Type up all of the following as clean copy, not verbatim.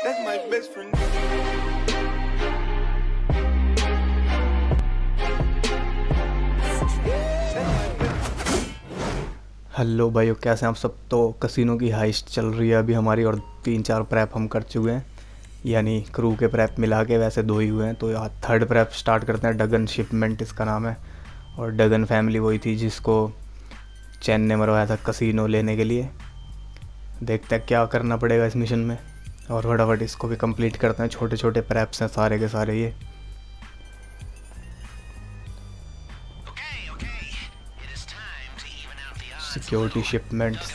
That's my best friend. Hello भाइयों, कैसे हैं आप सब। तो कसिनो की हाइस्ट चल रही है अभी हमारी, और 3-4 प्रैप हम कर चुके हैं, यानी क्रू के प्रैप मिला के वैसे 2 ही हुए हैं। तो यार थर्ड प्रैप स्टार्ट करते हैं। डगन शिपमेंट इसका नाम है, और डगन फैमिली वही थी जिसको चैन ने मरवाया था कसिनो लेने के लिए। देखते हैं क्या करना पड़ेगा इस मिशन में, और फटाफट इसको भी कंप्लीट करते हैं। छोटे छोटे प्रैप्स हैं सारे के सारे ये। Security shipments.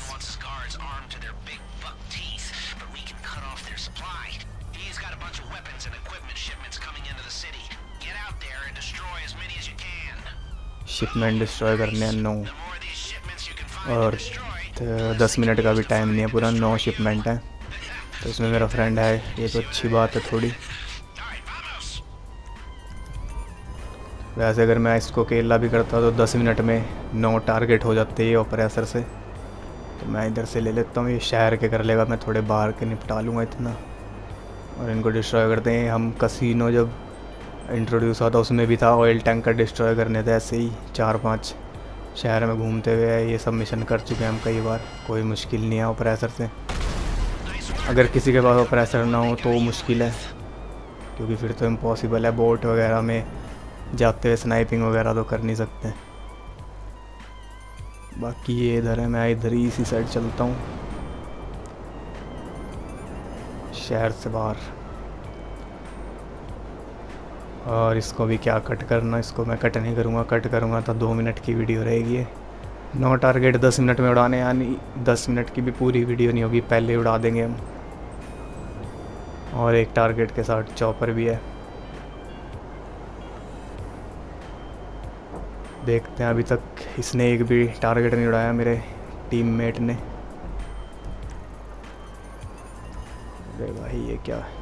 शिपमेंट डिस्ट्रॉय करने हैं 9, और 10 मिनट का भी टाइम नहीं है, पूरा 9 शिपमेंट है। तो इसमें मेरा फ्रेंड है, ये तो अच्छी बात है थोड़ी। वैसे अगर मैं इसको अकेला भी करता तो 10 मिनट में 9 टारगेट हो जाते हैं ऑपरेसर से। तो मैं इधर से ले लेता हूँ, ये शहर के कर लेगा, मैं थोड़े बाहर के निपटा लूँगा इतना। और इनको डिस्ट्रॉय करते हैं। हम कसिनो जब इंट्रोड्यूस हुआ था उसमें भी था, ऑयल टैंकर डिस्ट्रॉय करने थे। ऐसे ही 4-5 शहर में घूमते हुए ये सब मिशन कर चुके हैं हम कई बार। कोई मुश्किल नहीं है ऑपरेसर से। अगर किसी के पास ऑपरेसर ना हो तो मुश्किल है, क्योंकि फिर तो इम्पॉसिबल है। बोट वगैरह में जाते हुए स्नाइपिंग वगैरह तो कर नहीं सकते। बाकी ये इधर है, मैं इधर ही इसी साइड चलता हूँ शहर से बाहर। और इसको भी क्या कट करना, इसको मैं कट नहीं करूँगा। कट करूँगा तो 2 मिनट की वीडियो रहेगी ये। 9 टारगेट 10 मिनट में उड़ाने, यानी 10 मिनट की भी पूरी वीडियो नहीं होगी, पहले उड़ा देंगे हम। और एक टारगेट के साथ चॉपर भी है। देखते हैं, अभी तक इसने एक भी टारगेट नहीं उड़ाया मेरे टीममेट ने। अरे भाई ये क्या है।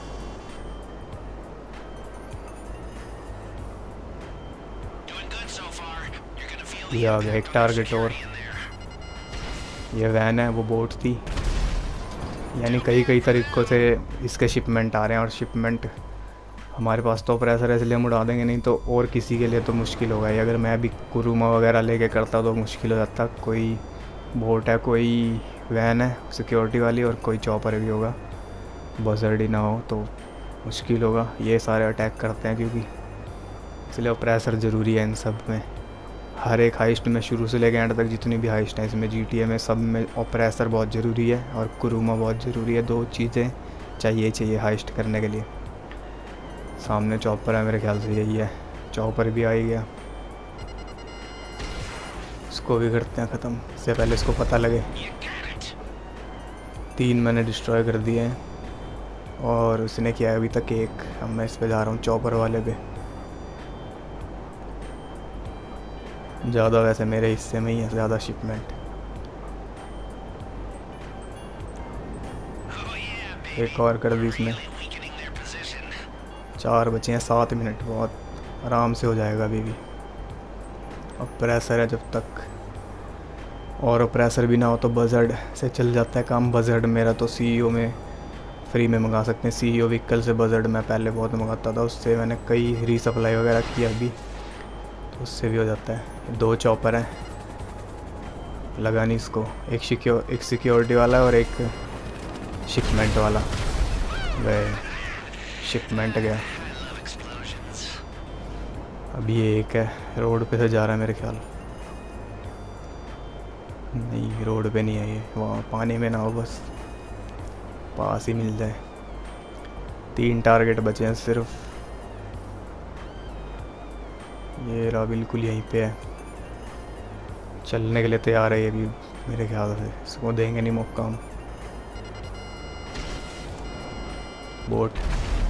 ये आ गया एक टारगेट और। ये वैन है, वो बोट थी। यानी कई तरीक़ों से इसके शिपमेंट आ रहे हैं, और शिपमेंट हमारे पास तो ऑपरेसर है इसलिए हम उड़ा देंगे, नहीं तो और किसी के लिए तो मुश्किल होगा ये। अगर मैं भी कुरुमा वगैरह लेके करता तो मुश्किल हो जाता। कोई बोट है, कोई वैन है सिक्योरिटी वाली, और कोई चॉपर भी होगा। बजर्ड ही ना हो तो मुश्किल होगा। ये सारे अटैक करते हैं क्योंकि, इसलिए ऑपरेसर ज़रूरी है इन सब में। हर एक हाइस्ट में शुरू से लेकर एंड तक जितनी भी हाइस्ट हैं इसमें, GTA में, सब में ऑपरेसर बहुत ज़रूरी है और कुरुमा बहुत ज़रूरी है। 2 चीज़ें चाहिए हाइस्ट करने के लिए। सामने चॉपर है, मेरे ख्याल से यही है। चॉपर भी आ ही गया, इसको भी करते हैं ख़त्म। इससे पहले इसको पता लगे। 3 मैंने डिस्ट्रॉय कर दिए हैं, और उसने किया है अभी तक 1। अब मैं इस पे जा रहा हूँ, चॉपर वाले पे। ज़्यादा वैसे मेरे हिस्से में ही है ज़्यादा शिपमेंट। एक और कर दी इसने। 4 बचे हैं, 7 मिनट, बहुत आराम से हो जाएगा अभी भी। ऑपरेसर है जब तक, और ऑपरेसर भी ना हो तो बजर्ड से चल जाता है काम। बजर्ड मेरा तो CEO में फ्री में मंगा सकते हैं। CEO व्हीकल से बजर्ड मैं पहले बहुत मंगाता था, उससे मैंने कई रीसप्लाई वगैरह किया अभी, तो उससे भी हो जाता है। 2 चॉपर हैं, लगा नहीं इसको। एक सिक्योरिटी वाला और एक शिपमेंट वाला। वह शिपमेंट गया। अभी ये एक है, रोड पे से जा रहा है मेरे ख्याल। नहीं, रोड पे नहीं है ये, वहाँ पानी में ना हो, बस पास ही मिल जाए। 3 टारगेट बचे हैं सिर्फ। ये रहा, बिल्कुल यहीं पे है, चलने के लिए तैयार है ये भी मेरे ख्याल से। इसको देंगे नहीं मौका हम। बोट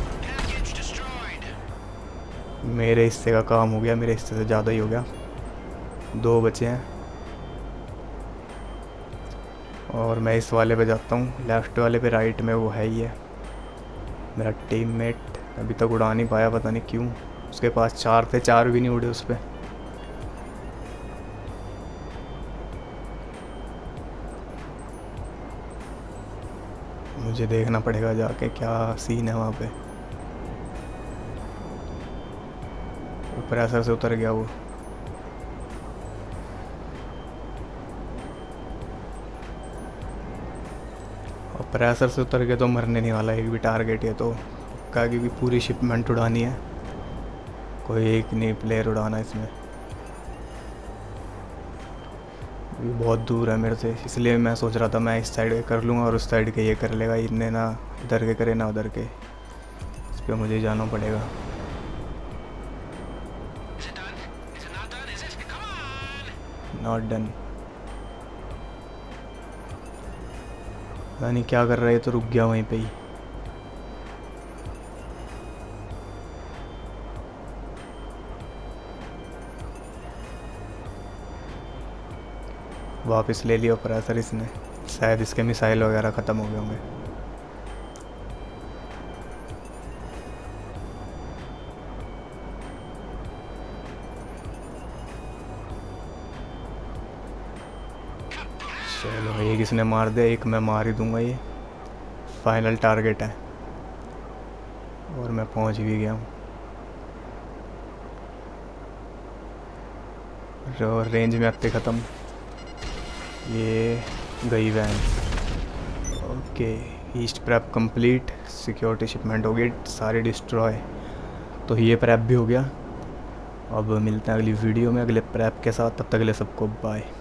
मेरे हिस्से का काम हो गया, मेरे हिस्से से ज़्यादा ही हो गया। 2 बचे हैं, और मैं इस वाले पे जाता हूँ। लेफ्ट वाले पे, राइट में वो है ही है मेरा टीममेट। अभी तक उड़ा नहीं पाया, पता नहीं क्यों। उसके पास 4 थे, 4 भी नहीं उड़े उस पर। मुझे देखना पड़ेगा जाके क्या सीन है वहाँ पे। ऊपर ऐसा से उतर गया वो। और प्रेशर से उतर के तो मरने नहीं वाला एक भी टारगेट। ये तो पक्का, क्योंकि पूरी शिपमेंट उड़ानी है, कोई एक नहीं प्लेयर उड़ाना इसमें। ये बहुत दूर है मेरे से, इसलिए मैं सोच रहा था मैं इस साइड के कर लूँगा और उस साइड के ये कर लेगा। इतने ना इधर के करे ना उधर के, इस पर मुझे जाना पड़ेगा। Not done. पता नहीं क्या कर रहा है, तो रुक गया वहीं पे ही। वापस ले लिया प्रेशर इसने, शायद इसके मिसाइल वगैरह ख़त्म हो गए होंगे। चलो एक इसने मार दिया, एक मैं मार ही दूंगा। ये फाइनल टारगेट है और मैं पहुंच भी गया हूँ। रेंज में आते ख़त्म। ये गई van. Okay, east prep complete, security shipment हो गई सारी डिस्ट्रॉय। तो ये प्रैप भी हो गया। अब मिलते हैं अगली वीडियो में अगले प्रैप के साथ, तब तक के लिए सबको बाय।